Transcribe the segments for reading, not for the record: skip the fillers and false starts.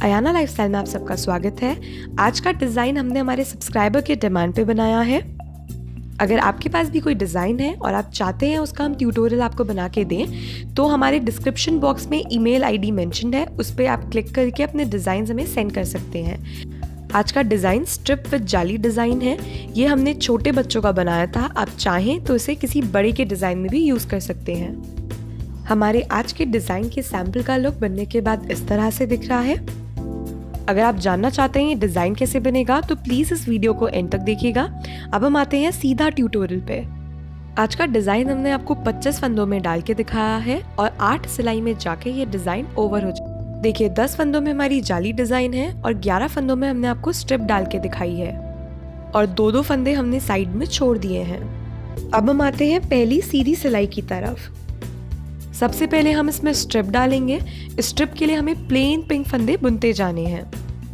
Ayana lifestyle में आप सबका स्वागत है। आज का डिज़ाइन हमने हमारे सब्सक्राइबर के डिमांड पे बनाया है। अगर आपके पास भी कोई डिज़ाइन है और आप चाहते हैं उसका हम ट्यूटोरियल आपको बना के दें, तो हमारे डिस्क्रिप्शन बॉक्स में ईमेल आईडी मेंशन्ड है, उस पर आप क्लिक करके अपने डिज़ाइन हमें सेंड कर सकते हैं। आज का डिज़ाइन स्ट्रिप विद जाली डिज़ाइन है। ये हमने छोटे बच्चों का बनाया था, आप चाहें तो इसे किसी बड़े के डिज़ाइन में भी यूज़ कर सकते हैं। हमारे आज के डिज़ाइन के सैम्पल का लुक बनने के बाद इस तरह से दिख रहा है। अगर आप जानना चाहते हैं ये डिज़ाइन कैसे बनेगा तो प्लीज़ इस वीडियो को एंड तक देखिएगा। अब हम आते हैं सीधा ट्यूटोरियल पे। आज का डिज़ाइन हमने आपको 25 फंदों में डाल के दिखाया है और 8 सिलाई में जाके ये डिज़ाइन ओवर हो जाए। देखिए 10 फंदों में हमारी जाली डिज़ाइन है और 11 फंदों में हमने आपको स्ट्रिप डाल के दिखाई है और 2-2 फंदे हमने साइड में छोड़ दिए हैं। अब हम आते हैं पहली सीधी सिलाई की तरफ। सबसे पहले हम इसमें स्ट्रिप डालेंगे। स्ट्रिप के लिए हमें प्लेन पिंक फंदे बुनते जाने हैं।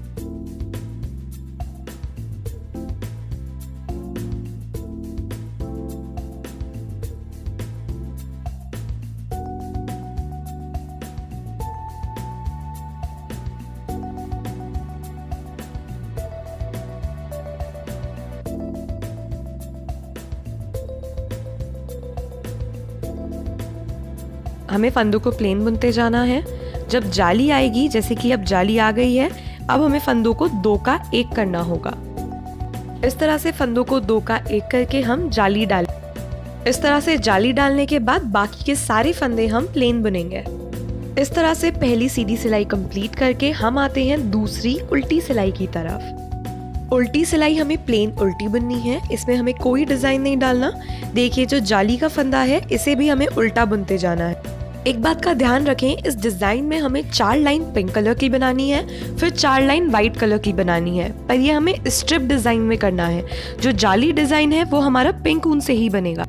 हमें फंदों को प्लेन बुनते जाना है। जब जाली आएगी, जैसे कि अब जाली आ गई है, अब हमें फंदों को 2 का 1 करना होगा। इस तरह से फंदों को 2 का 1 करके हम जाली डाल। इस तरह से जाली डालने के बाद बाकी के सारे फंदे हम प्लेन बुनेंगे। इस तरह से पहली सीधी सिलाई कंप्लीट करके हम आते हैं दूसरी उल्टी सिलाई की तरफ। उल्टी सिलाई हमें प्लेन उल्टी बुननी है, इसमें हमें कोई डिजाइन नहीं डालना। देखिए जो जाली का फंदा है इसे भी हमें उल्टा बुनते जाना है। एक बात का ध्यान रखें, इस डिजाइन में हमें 4 लाइन पिंक कलर की बनानी है, फिर 4 लाइन व्हाइट कलर की बनानी है, पर ये हमें स्ट्रिप डिजाइन में करना है। जो जाली डिजाइन है वो हमारा पिंक ऊन से ही बनेगा।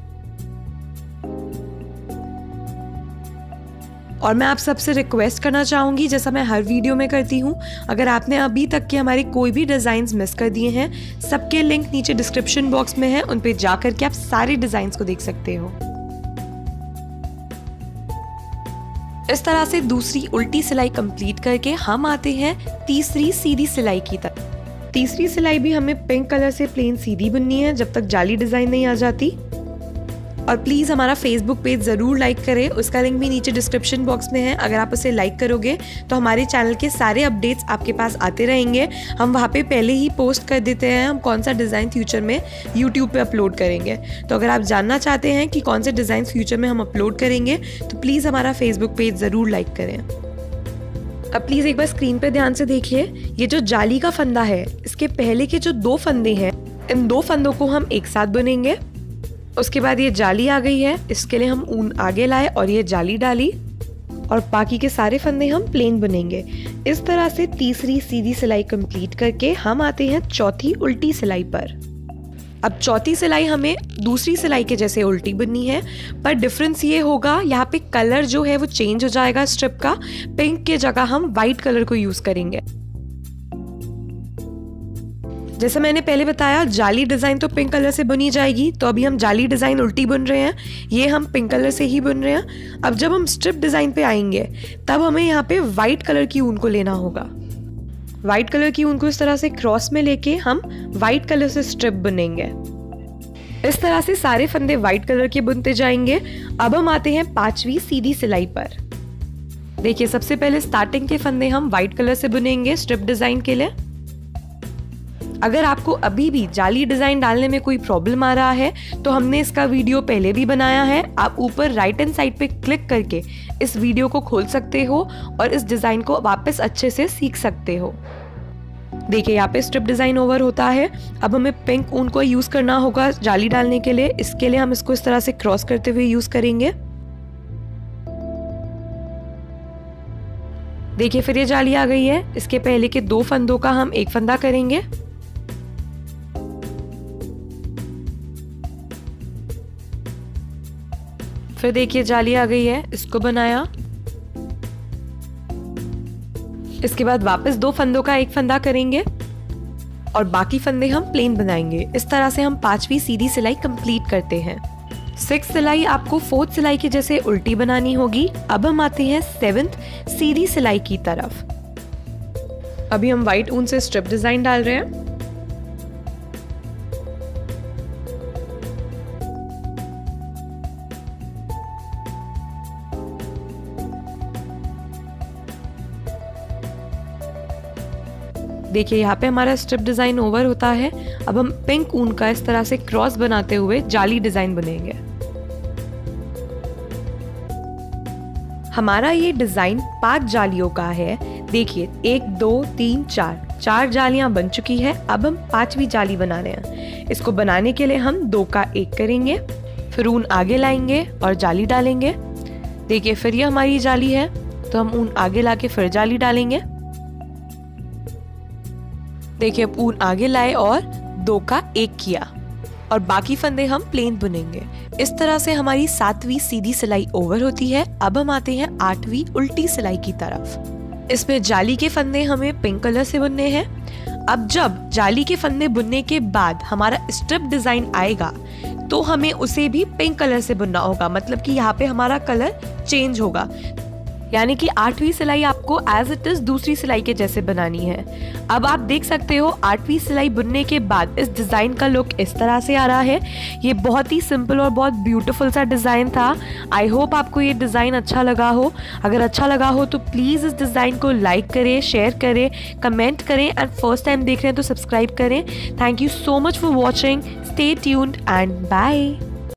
और मैं आप सबसे रिक्वेस्ट करना चाहूंगी, जैसा मैं हर वीडियो में करती हूँ, अगर आपने अभी तक के हमारे कोई भी डिजाइन्स मिस कर दिए हैं, सबके लिंक नीचे डिस्क्रिप्शन बॉक्स में है, उन पे जाकर के आप सारे डिजाइन्स को देख सकते हो। इस तरह से दूसरी उल्टी सिलाई कंप्लीट करके हम आते हैं तीसरी सीधी सिलाई की तरफ। तीसरी सिलाई भी हमें पिंक कलर से प्लेन सीधी बुननी है जब तक जाली डिजाइन नहीं आ जाती। और प्लीज़ हमारा फेसबुक पेज ज़रूर लाइक करें, उसका लिंक भी नीचे डिस्क्रिप्शन बॉक्स में है। अगर आप उसे लाइक करोगे तो हमारे चैनल के सारे अपडेट्स आपके पास आते रहेंगे। हम वहाँ पे पहले ही पोस्ट कर देते हैं हम कौन सा डिज़ाइन फ्यूचर में यूट्यूब पे अपलोड करेंगे। तो अगर आप जानना चाहते हैं कि कौन से डिज़ाइन फ्यूचर में हम अपलोड करेंगे तो प्लीज़ हमारा फेसबुक पेज ज़रूर लाइक करें। अब प्लीज़ एक बार स्क्रीन पे ध्यान से देखिए, ये जो जाली का फंदा है इसके पहले के जो 2 फंदे हैं, इन 2 फंदों को हम एक साथ बुनेंगे। उसके बाद ये जाली आ गई है, इसके लिए हम ऊन आगे लाए और ये जाली डाली और बाकी के सारे फंदे हम प्लेन बुनेंगे। इस तरह से तीसरी सीधी सिलाई कंप्लीट करके हम आते हैं चौथी उल्टी सिलाई पर। अब चौथी सिलाई हमें दूसरी सिलाई के जैसे उल्टी बुननी है, पर डिफरेंस ये होगा यहाँ पे कलर जो है वो चेंज हो जाएगा। स्ट्रिप का पिंक के जगह हम व्हाइट कलर को यूज करेंगे। जैसे मैंने पहले बताया, जाली डिजाइन तो पिंक कलर से बुनी जाएगी, तो अभी हम जाली डिजाइन उल्टी बुन रहे हैं, ये हम पिंक कलर से ही बुन रहे हैं। अब जब हम स्ट्रिप डिजाइन पे आएंगे तब हमें यहाँ पे व्हाइट कलर की ऊन को लेना होगा। व्हाइट कलर की ऊन को इस तरह से क्रॉस में लेके हम व्हाइट कलर से स्ट्रिप बुनेंगे। इस तरह से सारे फंदे व्हाइट कलर के बुनते जाएंगे। अब हम आते हैं 5वीं सीधी सिलाई पर। देखिए सबसे पहले स्टार्टिंग के फंदे हम व्हाइट कलर से बुनेंगे स्ट्रिप डिजाइन के लिए। अगर आपको अभी भी जाली डिजाइन डालने में कोई प्रॉब्लम आ रहा है तो हमने इसका वीडियो पहले भी बनाया है, आप ऊपर राइट हैंड साइड पे क्लिक करके इस वीडियो को खोल सकते हो और इस डिजाइन को वापस अच्छे से सीख सकते हो। देखिए यहाँ पे स्ट्रिप डिजाइन ओवर होता है। अब हमें पिंक ऊन को यूज करना होगा जाली डालने के लिए। इसके लिए हम इसको इस तरह से क्रॉस करते हुए यूज करेंगे। देखिए फिर ये जाली आ गई है। इसके पहले के 2 फंदों का हम एक फंदा करेंगे। फिर देखिए जाली आ गई है, इसको बनाया। इसके बाद वापस 2 फंदों का एक फंदा करेंगे और बाकी फंदे हम प्लेन बनाएंगे। इस तरह से हम 5वीं सीधी सिलाई कंप्लीट करते हैं। 6th सिलाई आपको 4th सिलाई की जैसे उल्टी बनानी होगी। अब हम आते हैं 7th सीधी सिलाई की तरफ। अभी हम व्हाइट ऊन से स्ट्रिप डिजाइन डाल रहे हैं। देखिए यहाँ पे हमारा स्ट्रिप डिजाइन ओवर होता है। अब हम पिंक ऊन का इस तरह से क्रॉस बनाते हुए जाली डिजाइन बनेंगे। हमारा ये डिजाइन 5 जालियों का है। देखिए 1 2 3 4 जालियां बन चुकी है। अब हम 5वीं जाली बना रहे हैं। इसको बनाने के लिए हम 2 का 1 करेंगे, फिर ऊन आगे लाएंगे और जाली डालेंगे। देखिए फिर ये हमारी जाली है, तो हम ऊन आगे लाके फिर जाली डालेंगे। देखिए अब ऊन आगे लाए और 2 का 1 किया और बाकी फंदे हम प्लेन बुनेंगे। इस तरह से हमारी 7वीं सीधी सिलाई ओवर होती है। अब हम आते हैं 8वीं उल्टी सिलाई की तरफ। इसमें जाली के फंदे हमें पिंक कलर से बुनने हैं। अब जब जाली के फंदे बुनने के बाद हमारा स्ट्रिप डिजाइन आएगा तो हमें उसे भी पिंक कलर से बुनना होगा, मतलब कि यहाँ पे हमारा कलर चेंज होगा। यानी कि 8वीं सिलाई आपको एज इट इज दूसरी सिलाई के जैसे बनानी है। अब आप देख सकते हो 8वीं सिलाई बुनने के बाद इस डिजाइन का लुक इस तरह से आ रहा है। ये बहुत ही सिंपल और बहुत ब्यूटीफुल सा डिजाइन था। आई होप आपको ये डिजाइन अच्छा लगा हो। अगर अच्छा लगा हो तो प्लीज इस डिजाइन को लाइक करें, शेयर करें, कमेंट करें एंड फर्स्ट टाइम देख रहे हैं तो सब्सक्राइब करें। Thank you so much for watching. Stay tuned and bye.